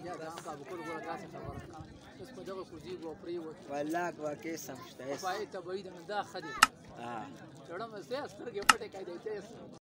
دا کابو کور ګوره داسې خبره ده اوس په دغه کوزیږو پرېوت والله واقع سم شته پای طبیعي ده دا ښه دي ها چړه مې سترګې پټې کړې دی